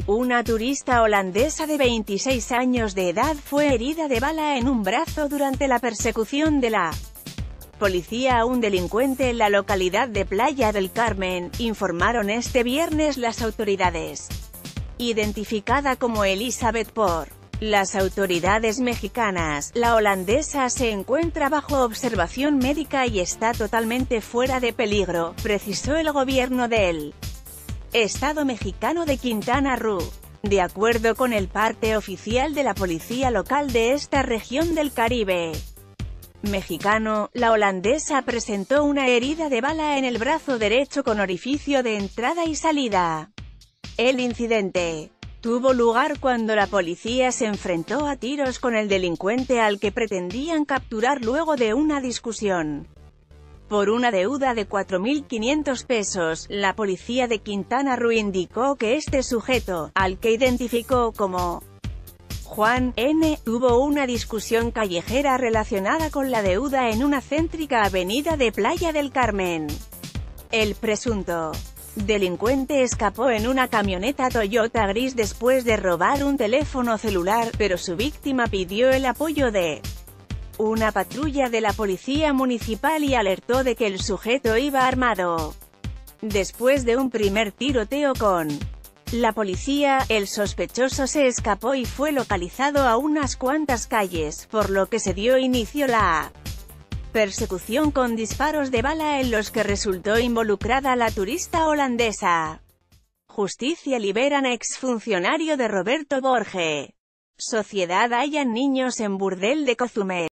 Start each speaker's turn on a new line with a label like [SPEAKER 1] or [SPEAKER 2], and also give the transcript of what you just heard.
[SPEAKER 1] Una turista holandesa de 26 años de edad fue herida de bala en un brazo durante la persecución de la policía a un delincuente en la localidad de Playa del Carmen, informaron este viernes las autoridades. Identificada como Elizabeth por las autoridades mexicanas, la holandesa se encuentra bajo observación médica y está totalmente fuera de peligro, precisó el gobierno del estado mexicano de Quintana Roo. De acuerdo con el parte oficial de la policía local de esta región del Caribe mexicano, la holandesa presentó una herida de bala en el brazo derecho con orificio de entrada y salida. El incidente tuvo lugar cuando la policía se enfrentó a tiros con el delincuente al que pretendían capturar luego de una discusión por una deuda de 4.500 pesos, la policía de Quintana Roo indicó que este sujeto, al que identificó como Juan N., tuvo una discusión callejera relacionada con la deuda en una céntrica avenida de Playa del Carmen. El presunto delincuente escapó en una camioneta Toyota gris después de robar un teléfono celular, pero su víctima pidió el apoyo de una patrulla de la policía municipal y alertó de que el sujeto iba armado. Después de un primer tiroteo con la policía, el sospechoso se escapó y fue localizado a unas cuantas calles, por lo que se dio inicio la persecución con disparos de bala en los que resultó involucrada la turista holandesa. Justicia liberan exfuncionario de Roberto Borge. Sociedad hallan niños en burdel de Cozumel.